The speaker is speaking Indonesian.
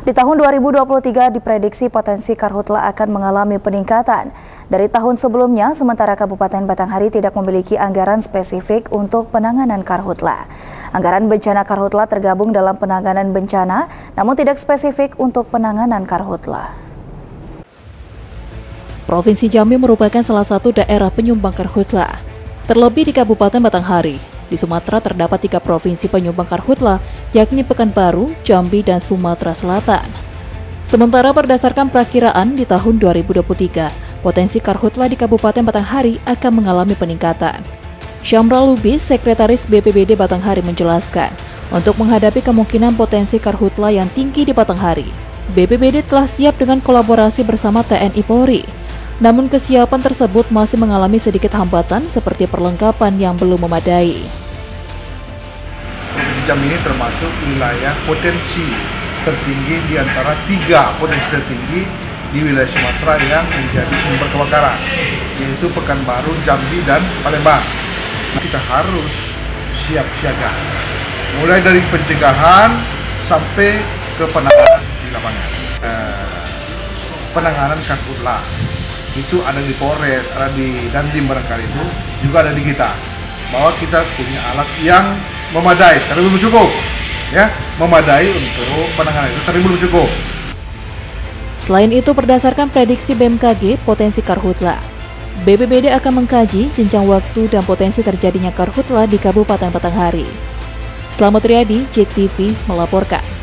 Di tahun 2023 diprediksi potensi karhutla akan mengalami peningkatan. Dari tahun sebelumnya, sementara Kabupaten Batanghari tidak memiliki anggaran spesifik untuk penanganan karhutla. Anggaran bencana karhutla tergabung dalam penanganan bencana, namun tidak spesifik untuk penanganan karhutla. Provinsi Jambi merupakan salah satu daerah penyumbang karhutla. Terlebih di Kabupaten Batanghari, di Sumatera terdapat 3 provinsi penyumbang karhutla, yakni Pekanbaru, Jambi, dan Sumatera Selatan. Sementara berdasarkan perakiraan di tahun 2023, potensi karhutla di Kabupaten Batanghari akan mengalami peningkatan. Syamra Lubis, Sekretaris BPBD Batanghari menjelaskan, untuk menghadapi kemungkinan potensi karhutla yang tinggi di Batanghari, BPBD telah siap dengan kolaborasi bersama TNI Polri. Namun kesiapan tersebut masih mengalami sedikit hambatan seperti perlengkapan yang belum memadai. Jambi ini termasuk wilayah potensi tertinggi di antara 3 potensi tertinggi di wilayah Sumatera yang menjadi sumber kebakaran, yaitu Pekanbaru, Jambi, dan Palembang. Kita harus siap siaga, mulai dari pencegahan sampai ke penanganan di lapangan. Penanganan karhutla itu ada di Polres, ada di Dandim barangkali itu juga ada di kita, bahwa kita punya alat yang memadai, tapi belum cukup, ya, memadai untuk penanganan itu, tapi belum cukup. Selain itu, berdasarkan prediksi BMKG potensi karhutla, BPBD akan mengkaji jenjang waktu dan potensi terjadinya karhutla di Kabupaten Batanghari. Slamet Riyadi, JEK TV melaporkan.